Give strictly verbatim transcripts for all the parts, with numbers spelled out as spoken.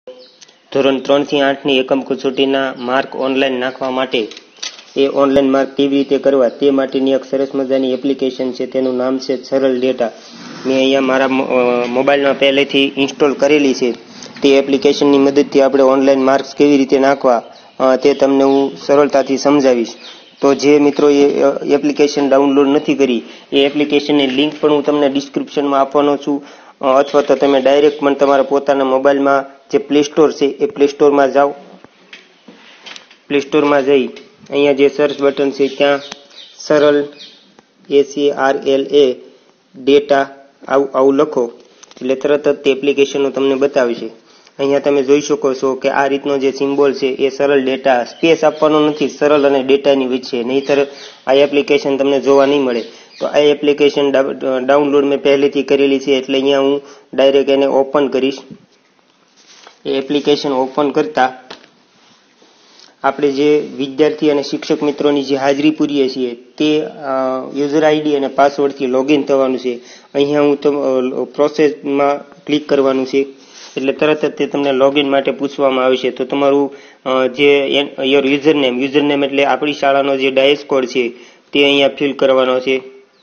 ધોરણ ત્રણ થી આઠ ની એકમ કસોટીના માર્ક ઓનલાઈન નાખવા માટે એ ઓનલાઈન માર્ક કેવી રીતે કરવા તે માટેની એક સરસ મજાની એપ્લિકેશન છે, તેનું નામ છે સરળ ડેટા. મેં અહીંયા મારા મોબાઈલમાં પહેલેથી ઇન્સ્ટોલ કરેલી છે. તે એપ્લિકેશનની મદદથી આપણે ઓનલાઈન માર્ક્સ કેવી રીતે નાખવા તે તમને હું સરળતાથી સમજાવીશ. તો જે મિત્રો એ એપ્લિકેશન ડાઉનલોડ નથી કરી એ એપ્લિકેશનની લિંક પણ હું તમને ડિસ્ક્રિપ્શનમાં આપવાનો છું, અથવા તો તમે ડાયરેક્ટ પણ તમારા પોતાના મોબાઈલમાં જે પ્લે સ્ટોર છે એ પ્લે સ્ટોરમાં જાઓ. પ્લે સ્ટોરમાં જઈ અહીંયા જે સર્ચ બટન છે ત્યાં સરળ SC R L A data આવું આવું લખો એટલે તરત જ તે એપ્લિકેશનનું તમને બતાવશે. અહીંયા તમે જોઈ શકો છો કે આ રીતનો જે સિમ્બોલ છે એ સરળ ડેટા, સ્પેસ આપવાનો નથી, સરળ અને ડેટાની વચ્ચે, નહીંતર આ એપ્લિકેશન તમને જોવા નહીં મળે. તો આ એપ્લિકેશન ડાઉનલોડ મેં પહેલેથી કરેલી છે એટલે અહીંયા હું ડાયરેક્ટ એને ઓપન કરીશ. એ એપ્લિકેશન ઓપન કરતા આપણે જે વિદ્યાર્થી અને શિક્ષક મિત્રોની જે હાજરી પૂરીએ છીએ તે યુઝર આઈડી અને પાસવર્ડથી લોગિન થવાનું છે. અહીંયા હું તો પ્રોસેસમાં ક્લિક કરવાનું છે એટલે તરત જ તે તમને લોગિન માટે પૂછવામાં આવશે. તો તમારું જે યોર યુઝરનેમ યુઝરનેમ એટલે આપણી શાળાનો જે ડાયસ કોડ છે તે અહીંયા ફિલ કરવાનો છે.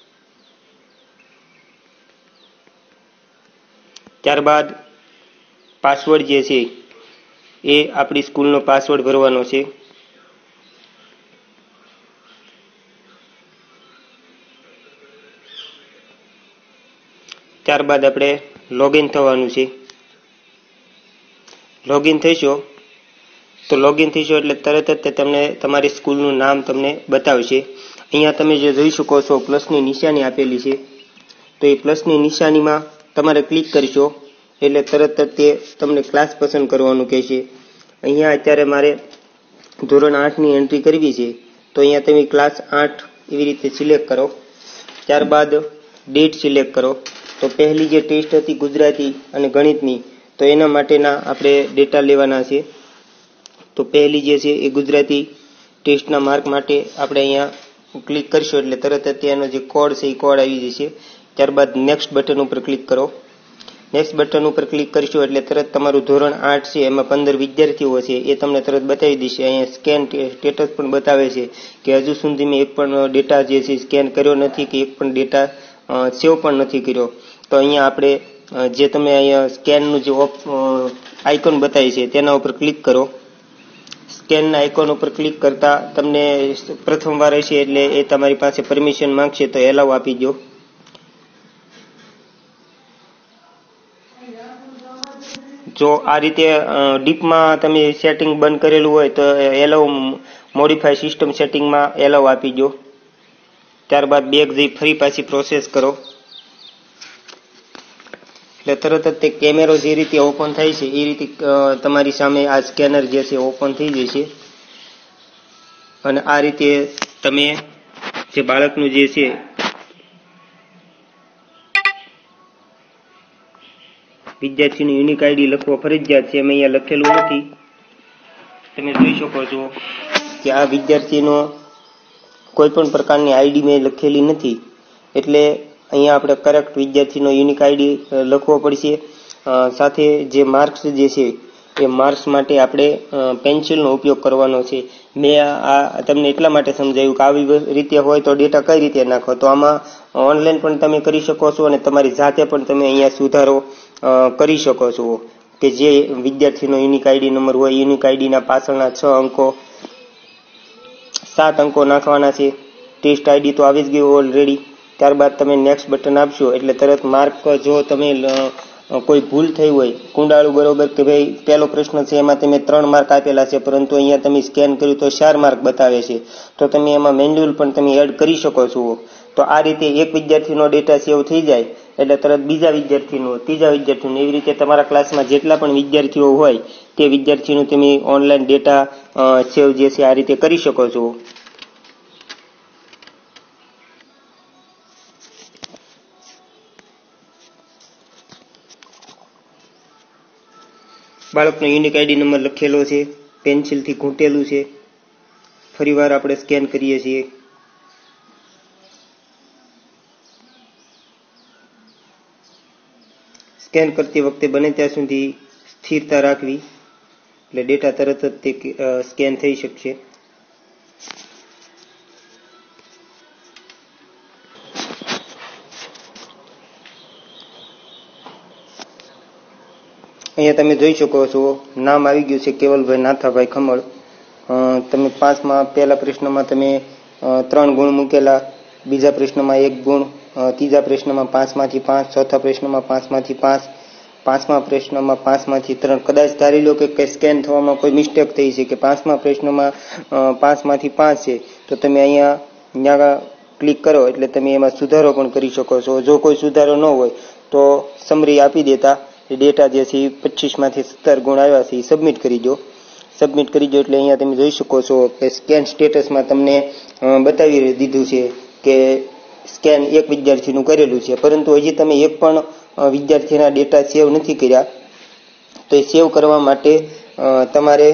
ત્યારબાદ પાસવર્ડ જે છે એ આપણી સ્કૂલનો પાસવર્ડ ભરવાનો છે. ત્યારબાદ આપણે લોગિન થવાનું છે. લોગિન થઈશો તો લોગિન થઈશો એટલે તરત જ તે તમને તમારી સ્કૂલનું નામ તમને બતાવશે. અહીંયા તમે જે જોઈ શકો છો પ્લસની નિશાની આપેલી છે, તો એ પ્લસની નિશાનીમાં તમારે ક્લિક કરશો એટલે તરત જ તે તમને ક્લાસ પસંદ કરવાનું કહેશે. અહીંયા અત્યારે મારે ધોરણ આઠની એન્ટ્રી કરવી છે, તો અહીંયા તમે ક્લાસ આઠ એવી રીતે સિલેક્ટ કરો. ત્યારબાદ ડેટ સિલેક્ટ કરો. તો પહેલી જે ટેસ્ટ હતી ગુજરાતી અને ગણિતની, તો એના માટેના આપણે ડેટા લેવાના છે. તો પહેલી જે છે એ ગુજરાતી ટેસ્ટના માર્ક માટે આપણે અહીંયા ક્લિક કરશો એટલે તરત જ તેનો જે કોડ છે એ કોડ આવી જશે. ત્યારબાદ નેક્સ્ટ બટન ઉપર ક્લિક કરો. નેક્સ્ટ બટન ઉપર ક્લિક કરશો એટલે તરત તમારું ધોરણ આઠ છે એમાં પંદર વિદ્યાર્થીઓ છે એ તમને તરત બતાવી દેશે. અહીંયા સ્કેન સ્ટેટસ પણ બતાવે છે કે હજુ સુધી મેં એક પણ ડેટા જે છે સ્કેન કર્યો નથી કે એક પણ ડેટા સેવ પણ નથી કર્યો. તો અહીંયા આપણે જે તમે અહીંયા સ્કેનનું જે આઇકોન બતાવી છે તેના ઉપર ક્લિક કરો. સ્કેનના આઇકોન ઉપર ક્લિક કરતા તમને પ્રથમવાર હશે એટલે એ તમારી પાસે પરમિશન માંગશે, તો એલાવ આપી દો. જો આ રીતે ડીપમાં તમે સેટિંગ બંધ કરેલું હોય તો એલાવ મોડિફાઈ સિસ્ટમ સેટિંગમાં એલાવ આપી દો. ત્યારબાદ બેક જઈ ફરી પાછી પ્રોસેસ કરો એટલે તરત જ તે કેમેરો જે રીતે ઓપન થાય છે એ રીતે તમારી સામે આ સ્કેનર જે છે ઓપન થઈ જશે. અને આ રીતે તમે જે બાળકનું જે છે વિદ્યાર્થીનું યુનિક આઈડી લખવો ફરજિયાત છે, એમ અહીંયા લખેલું નથી. તમે જોઈ શકો છો કે આ વિદ્યાર્થીનો કોઈ પણ પ્રકારની આઈડી મેં લખેલી નથી, એટલે અહીંયા આપણે કરેક્ટ વિદ્યાર્થીનો યુનિક આઈડી લખવો પડશે. સાથે જે માર્ક્સ જે છે એ માર્ક્સ માટે આપણે પેન્સિલનો ઉપયોગ કરવાનો છે. મેં આ તમને એટલા માટે સમજાવ્યું કે આવી રીતે હોય તો ડેટા કઈ રીતે નાખો. તો આમાં ઓનલાઈન પણ તમે કરી શકો છો અને તમારી જાતે પણ તમે અહીંયા સુધારો કરી શકો છો. કે જે વિદ્યાર્થીનો યુનિક આઈડી નંબર હોય, યુનિક આઈડીના પાછળના છ અંકો સાત અંકો નાખવાના છે. ટેસ્ટ આઈડી તો આવી જ ગયું ઓલરેડી. ત્યારબાદ તમે નેક્સ્ટ બટન આપશો એટલે તરત માર્ક, જો તમે કોઈ ભૂલ થઈ હોય કુંડાળું બરોબર કે ભાઈ પહેલો પ્રશ્ન છે એમાં તમે ત્રણ માર્ક આપેલા છે પરંતુ અહીંયા તમે સ્કેન કર્યું તો ચાર માર્ક બતાવે છે, તો તમે એમાં મેન્યુઅલ પણ તમે એડ કરી શકો છો. તો આ રીતે એક વિદ્યાર્થીનો ડેટા સેવ થઈ જાય એટલે તરત બીજા વિદ્યાર્થીનો, ત્રીજા વિદ્યાર્થીનો, એવી રીતે તમારા ક્લાસમાં જેટલા પણ વિદ્યાર્થીઓ હોય તે વિદ્યાર્થીનું તમે ઓનલાઈન ડેટા સેવ જે છે આ રીતે કરી શકો છો. બાળકનો યુનિક આઈડી નંબર લખેલો છે, પેન્સિલથી ઘૂંટેલું છે. ફરીવાર આપણે સ્કેન કરીએ છીએ. સ્કેન કરતી વખતે બને ત્યાં સુધી સ્થિરતા રાખવી એટલે ડેટા તરત જ તે સ્કેન થઈ શકશે. અહીંયા તમે જોઈ શકો છો નામ આવી ગયું છે કેવલભાઈ નાથાભાઈ ખમણ. તમે પાંચમાં પહેલા પ્રશ્નમાં તમે ત્રણ ગુણ મૂકેલા, બીજા પ્રશ્નમાં એક ગુણ, ત્રીજા પ્રશ્નમાં પાંચમાંથી પાંચ, ચોથા પ્રશ્નમાં પાંચમાંથી પાંચ, પાંચમા પ્રશ્નમાં પાંચમાંથી ત્રણ. કદાચ ધારી લો કે સ્કેન થવામાં કોઈ મિસ્ટેક થઈ છે કે પાંચમા પ્રશ્નમાં પાંચમાંથી પાંચ છે, તો તમે અહીંયા અહીંયા ક્લિક કરો એટલે તમે એમાં સુધારો પણ કરી શકો છો. જો કોઈ સુધારો ન હોય તો સમરી આપી દેતા ડેટા જે છે પચીસમાંથી સત્તર ગુણ આવ્યા છે એ સબમિટ કરી દો. સબમિટ કરી દો એટલે અહીંયા તમે જોઈ શકો છો કે સ્કેન સ્ટેટસમાં તમને બતાવી દીધું છે કે સ્કેન એક વિદ્યાર્થીનું કરેલું છે, પરંતુ હજી તમે એક પણ વિદ્યાર્થીના ડેટા સેવ નથી કર્યા. તો એ સેવ કરવા માટે તમારે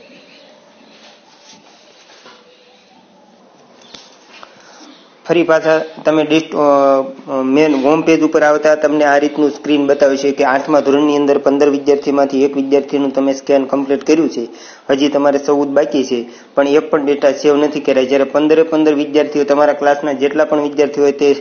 ફરી પાછા તમે મેન હોમ પેજ ઉપર આવતા તમને આ રીતનું સ્ક્રીન બતાવે છે કે આઠમા ધોરણની અંદર પંદર વિદ્યાર્થીમાંથી એક વિદ્યાર્થીનું તમે સ્કેન કમ્પ્લીટ કર્યું છે, હજી તમારે ચૌદ બાકી છે, પણ એક પણ ડેટા સેવ નથી કર્યા. જ્યારે પંદરે પંદર વિદ્યાર્થીઓ તમારા ક્લાસના જેટલા પણ વિદ્યાર્થીઓ હોય તે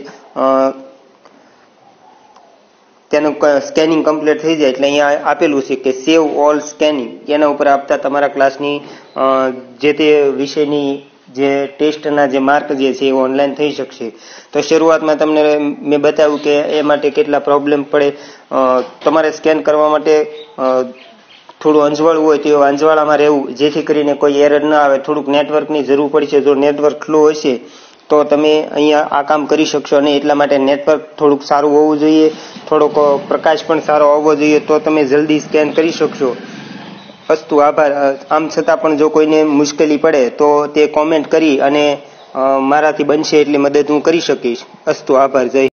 તેનું સ્કેનિંગ કમ્પ્લીટ થઈ જાય એટલે અહીંયા આપેલું છે કે સેવ ઓલ સ્કેનિંગ, એના ઉપર આપતા તમારા ક્લાસની જે તે વિષયની જે ટેસ્ટના જે માર્ક જે છે એ ઓનલાઈન થઈ શકશે. તો શરૂઆતમાં તમને મેં બતાવ્યું કે એ માટે કેટલા પ્રોબ્લેમ પડે. તમારે સ્કેન કરવા માટે થોડું અંજવાળું હોય તો અંજવાળામાં રહેવું, જેથી કરીને કોઈ એરર ન આવે. થોડુંક નેટવર્કની જરૂર પડશે, જો નેટવર્ક સ્લો હશે તો તમે અહીંયા આ કામ કરી શકશો નહીં. એટલા માટે નેટવર્ક થોડુંક સારું હોવું જોઈએ, થોડોક પ્રકાશ પણ સારો આવવો જોઈએ, તો તમે જલ્દી સ્કેન કરી શકશો. અસ્તુ, આભાર. આમ છતાં પણ જો કોઈને મુશ્કેલી પડે તો તે કોમેન્ટ કરી અને મારાથી બનશે એટલી મદદ હું કરી શકીશ. અસ્તુ, આભાર. જય